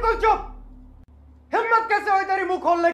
बिल्कुल चुप। हिम्मत कैसे हुई तेरी मुंह खोलने